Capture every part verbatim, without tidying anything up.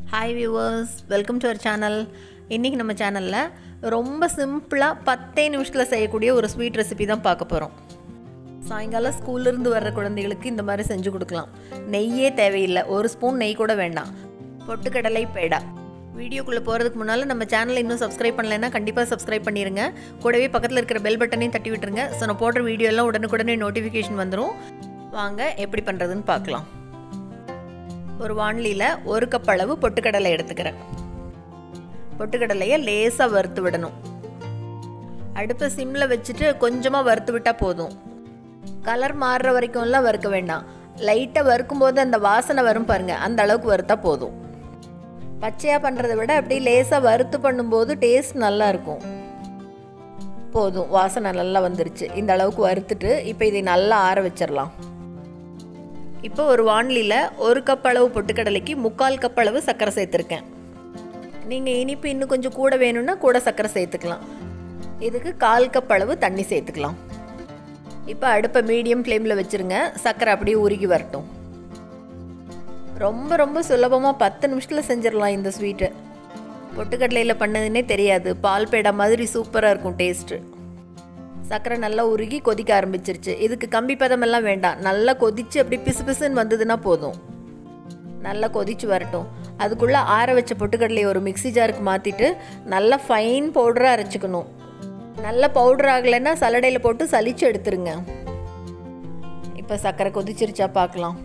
Hi viewers, welcome to our channel. இன்னைக்கு நம்ம சேனல்ல ரொம்ப சிம்பிளா பத்து நிமிஷத்துல செய்யக்கூடிய ஒரு ஸ்வீட் ரெசிபி தான் பார்க்க போறோம். சாயங்காலம் ஸ்கூல்ல இருந்து வர்ற குழந்தைகளுக்கு இந்த மாதிரி செஞ்சு கொடுக்கலாம். நெய்யே தேவையில்லை, ஒரு ஸ்பூன் நெய் கூட வேண்டாம். பொட்டுக்கடலை பேடா. வீடியோக்குள்ள போறதுக்கு முன்னால நம்ம சேனலை இன்னும் சப்ஸ்கிரைப் பண்ணலைன்னா கண்டிப்பா சப்ஸ்கிரைப் பண்ணிருங்க. கூடவே பக்கத்துல இருக்கிற பெல் பட்டனையும் தட்டி விட்டுருங்க. சோ நான் போடுற வீடியோ எல்லாம் உடனுக்குடனே நோட்டிஃபிகேஷன் வந்துரும். வாங்க எப்படி பண்றதுன்னு பார்க்கலாம். ஒரு வாணலியில ஒரு கப் அளவு பொட்டுக்கடலை எடுத்துக்கிறேன். பொட்டுக்கடலையை லேசா வறுத்து விடணும். அடுப்பை சிம்ல வச்சுட்டு கொஞ்சமா வறுத்து விட்டா போதும். கலர் மாறுற வரைக்கும்லாம் வறுக்க வேண்டாம். லைட்டா வறுக்கும் போது அந்த வாசனை வரும் பாருங்க, அந்த அளவுக்கு வறுத்தா போதும். பச்சையா பண்றதை விட அப்படி லேசா வறுத்து பண்ணும்போது டேஸ்ட் நல்லா இருக்கும். போதும், வாசனை நல்லா வந்துருச்சு. இந்த அளவுக்கு வறுத்துட்டு இப்போ இதை நல்லா ஆற வச்சிடலாம். இப்போ ஒரு வாணலியில் ஒரு கப் அளவு பொட்டுக்கடலைக்கு முக்கால் கப் அளவு சர்க்கரை சேர்த்துருக்கேன். நீங்கள் இனிப்பு இன்னும் கொஞ்சம் கூட வேணும்னா கூட சர்க்கரை சேர்த்துக்கலாம். இதுக்கு கால் கப் அளவு தண்ணி சேர்த்துக்கலாம். இப்போ அடுப்பை மீடியம் ஃப்ளேமில் வச்சுருங்க. சர்க்கரை அப்படியே உருகி வரட்டும். ரொம்ப ரொம்ப சுலபமாக பத்து நிமிஷத்தில் செஞ்சிடலாம் இந்த ஸ்வீட்டு. பொட்டுக்கடலையில் பண்ணதுன்னே தெரியாது. பால் பேடா மாதிரி சூப்பராக இருக்கும் டேஸ்ட்டு. சர்க்கரை நல்லா உருகி கொதிக்க ஆரம்பிச்சிருச்சு. இதுக்கு கம்பி பதமெல்லாம் வேண்டாம். நல்லா கொதிச்சு அப்படி பிசு பிசுன்னு வந்ததுன்னா போதும். நல்லா கொதிச்சு வரட்டும். அதுக்குள்ளே ஆற வச்ச பொட்டுக்கடலையை ஒரு மிக்சி ஜாருக்கு மாற்றிட்டு நல்லா ஃபைன் பவுடராக அரைச்சிக்கணும். நல்ல பவுடர் ஆகலைன்னா சலடையில் போட்டு சலிச்சு எடுத்துருங்க. இப்போ சர்க்கரை கொதிச்சிருச்சா பார்க்கலாம்.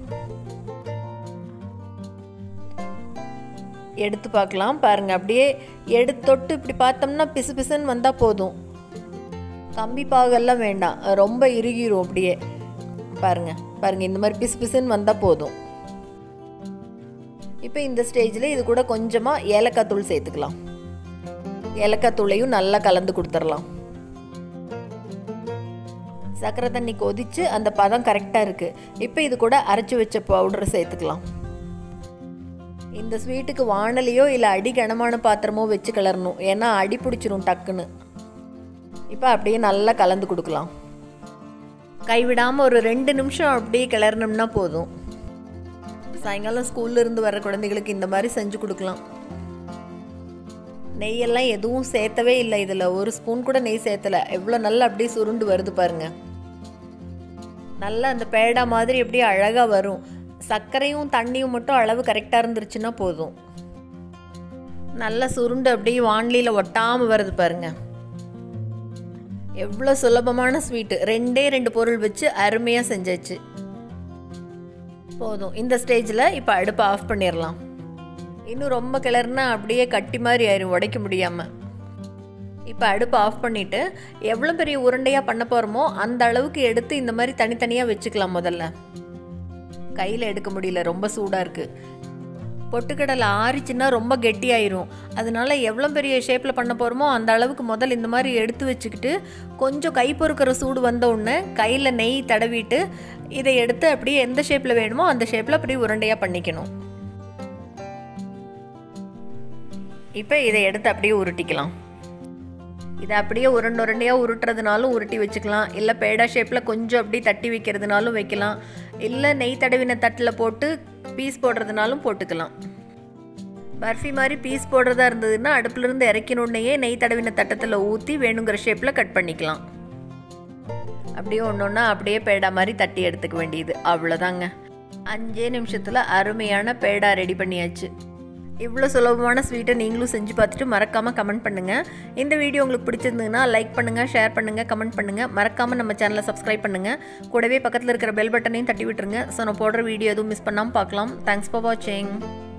எடுத்து பார்க்கலாம். பாருங்கள், அப்படியே எடுத்து தொட்டு இப்படி பார்த்தோம்னா பிசு பிசுன்னு வந்தால் போதும். கம்பி பாகெல்லாம் வேண்டாம், ரொம்ப இறுகிரும். அப்படியே பாருங்க பாருங்க இந்த மாதிரி பிசு பிசுன்னு வந்தால் போதும். இப்போ இந்த ஸ்டேஜில் இது கூட கொஞ்சமாக ஏலக்காய் தூள் சேர்த்துக்கலாம். ஏலக்காய் தூளையும் நல்லா கலந்து கொடுத்துடலாம். சர்க்கரை தண்ணி கொதிச்சு அந்த பதம் கரெக்டாக இருக்குது. இப்போ இது கூட அரைச்சி வச்ச பவுடரை சேர்த்துக்கலாம். இந்த ஸ்வீட்டுக்கு வாணலியோ இல்லை அடி கனமான பாத்திரமோ வச்சு கிளறணும், ஏன்னா அடி பிடிச்சிரும் டக்குன்னு. இப்போ அப்படியே நல்லா கலந்து கொடுக்கலாம். கைவிடாமல் ஒரு ரெண்டு நிமிஷம் அப்படியே கிளறணும்னா போதும். சாயங்காலம் ஸ்கூல்ல இருந்து வர குழந்தைகளுக்கு இந்த மாதிரி செஞ்சு கொடுக்கலாம். நெய்யெல்லாம் எதுவும் சேர்த்தவே இல்லை. இதில் ஒரு ஸ்பூன் கூட நெய் சேர்த்தலை. எவ்வளோ நல்லா அப்படியே சுருண்டு வருது பாருங்க. நல்லா அந்த பேடா மாதிரி அப்படியே அழகாக வரும். சர்க்கரையும் தண்ணியும் மட்டும் அளவு கரெக்டாக இருந்துருச்சுன்னா போதும். நல்லா சுருண்டு அப்படியே வாணலியில் ஒட்டாமல் வருது பாருங்க. எவ்வளோ சுலபமான ஸ்வீட்டு. ரெண்டே ரெண்டு பொருள் வச்சு அருமையாக செஞ்சாச்சு. போதும். இந்த ஸ்டேஜில் இப்போ அடுப்பை ஆஃப் பண்ணிடலாம். இன்னும் ரொம்ப கிளறுனா அப்படியே கட்டி மாதிரி ஆயிரும், உடைக்க முடியாமல். இப்போ அடுப்பை ஆஃப் பண்ணிவிட்டு எவ்வளோ பெரிய உருண்டையாக பண்ண போகிறோமோ அந்த அளவுக்கு எடுத்து இந்த மாதிரி தனித்தனியாக வச்சுக்கலாம். முதல்ல கையில் எடுக்க முடியல, ரொம்ப சூடாக இருக்குது. பொட்டுக்கடலை ஆறிச்சுன்னா ரொம்ப கெட்டியாயிரும். அதனால எவ்வளோ பெரிய ஷேப்பில் பண்ண போகிறோமோ அந்த அளவுக்கு முதல் இந்த மாதிரி எடுத்து வச்சுக்கிட்டு கொஞ்சம் கை பொறுக்கிற சூடு வந்த உடனே கையில் நெய் தடவிட்டு இதை எடுத்து அப்படியே எந்த ஷேப்பில் வேணுமோ அந்த ஷேப்பில் அப்படியே உருண்டையாக பண்ணிக்கணும். இப்போ இதை எடுத்து அப்படியே உருட்டிக்கலாம். இதை அப்படியே உருண்டை உருண்டையாக உருட்டுறதுனாலும் உருட்டி வச்சுக்கலாம். இல்லை பேடா ஷேப்பில் கொஞ்சம் அப்படியே தட்டி வைக்கிறதுனாலும் வைக்கலாம். இல்லை நெய் தடவின தட்டில் போட்டு பீஸ் போடுறதுனாலும் போட்டுக்கலாம். பர்ஃபி மாதிரி பீஸ் போடுறதா இருந்ததுன்னா அடுப்புலேருந்து இறக்கினோடனேயே நெய் தடவின தட்டத்தில் ஊற்றி வேணுங்கிற ஷேப்பில் கட் பண்ணிக்கலாம். அப்படியே ஒன்று ஒன்றா அப்படியே பேடா மாதிரி தட்டி எடுத்துக்க வேண்டியது, அவ்வளோதாங்க. அஞ்சே நிமிஷத்தில் அருமையான பேடா ரெடி பண்ணியாச்சு. இவ்வளோ சுலபமான ஸ்வீட்டை நீங்களும் செஞ்சு பார்த்துட்டு மறக்காமல் கமெண்ட் பண்ணுங்கள். இந்த வீடியோ உங்களுக்கு பிடிச்சிருந்ததுன்னா லைக் பண்ணுங்கள், ஷேர் பண்ணுங்கள், கமெண்ட் பண்ணுங்கள். மறக்காமல் நம்ம சேனலை சப்ஸ்கிரைப் பண்ணுங்கள். கூடவே பக்கத்தில் இருக்கிற பெல் பட்டனையும் தட்டி விட்டுருங்க. ஸோ நான் போடுற வீடியோ எதுவும் மிஸ் பண்ணாமல் பார்க்கலாம். தேங்க்ஸ் ஃபார் வாட்சிங்.